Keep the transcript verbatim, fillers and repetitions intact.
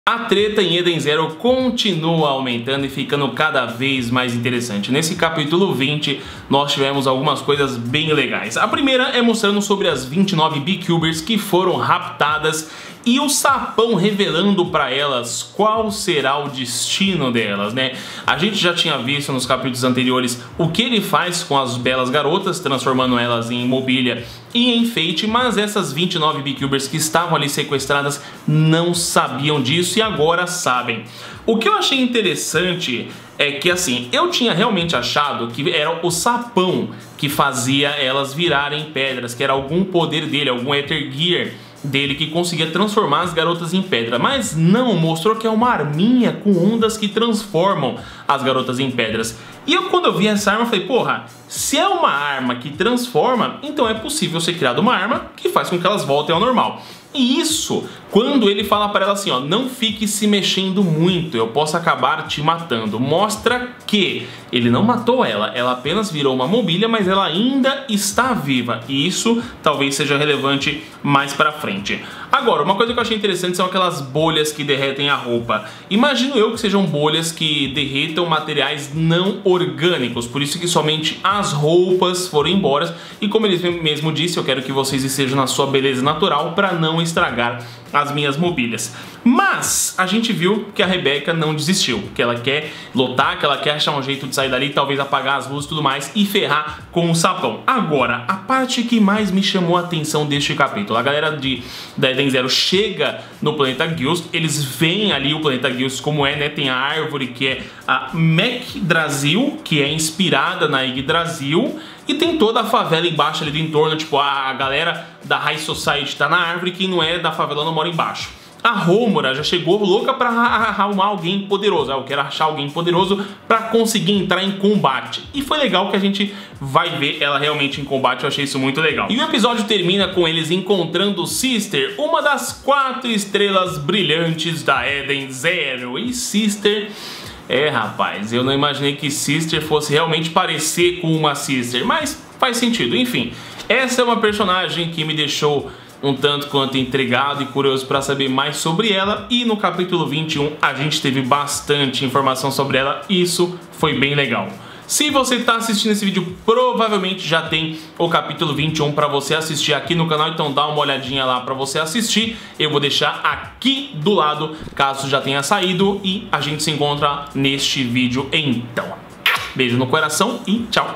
A treta em Eden Zero continua aumentando e ficando cada vez mais interessante. Nesse capítulo vinte, nós tivemos algumas coisas bem legais. A primeira é mostrando sobre as vinte e nove B-Cubers que foram raptadas e o Sapão revelando para elas qual será o destino delas, né? A gente já tinha visto nos capítulos anteriores o que ele faz com as belas garotas, transformando elas em mobília e enfeite, mas essas vinte e nove B-Cubers que estavam ali sequestradas não sabiam disso e agora sabem. O que eu achei interessante é que, assim, eu tinha realmente achado que era o Sapão que fazia elas virarem pedras, que era algum poder dele, algum Ether Gear dele que conseguia transformar as garotas em pedra, mas não, mostrou que é uma arminha com ondas que transformam as garotas em pedras. E eu, quando eu vi essa arma, falei, porra, se é uma arma que transforma, então é possível ser criada uma arma que faz com que elas voltem ao normal. E isso, quando ele fala para ela assim, ó, não fique se mexendo muito, eu posso acabar te matando, mostra que ele não matou ela, ela apenas virou uma mobília, mas ela ainda está viva, e isso talvez seja relevante mais pra frente. Agora, uma coisa que eu achei interessante são aquelas bolhas que derretem a roupa. Imagino eu que sejam bolhas que derretam materiais não orgânicos, por isso que somente as roupas foram embora, e como ele mesmo disse, eu quero que vocês estejam na sua beleza natural para não estragar as minhas mobílias. Mas a gente viu que a Rebecca não desistiu, que ela quer lutar, que ela quer achar um jeito de sair dali, talvez apagar as luzes e tudo mais e ferrar com o Sapão. Agora, a parte que mais me chamou a atenção deste capítulo, a galera de, da Eden Zero chega no planeta Gills, eles veem ali o planeta Gills como é, né? Tem a árvore que é a Mecdrasil, que é inspirada na Yggdrasil, e tem toda a favela embaixo ali do entorno, tipo, a galera da High Society tá na árvore, quem não é da favela não mora embaixo. A Rômora já chegou louca pra arrumar alguém poderoso. Eu quero achar alguém poderoso pra conseguir entrar em combate. E foi legal que a gente vai ver ela realmente em combate. Eu achei isso muito legal. E o episódio termina com eles encontrando Sister, uma das quatro estrelas brilhantes da Eden Zero. E Sister... É, rapaz, eu não imaginei que Sister fosse realmente parecer com uma Sister, mas faz sentido. Enfim, essa é uma personagem que me deixou um tanto quanto intrigado e curioso para saber mais sobre ela, e no capítulo vinte e um a gente teve bastante informação sobre ela, e isso foi bem legal. Se você está assistindo esse vídeo, provavelmente já tem o capítulo vinte e um para você assistir aqui no canal, então dá uma olhadinha lá para você assistir. Eu vou deixar aqui do lado, caso já tenha saído, e a gente se encontra neste vídeo então. Beijo no coração e tchau!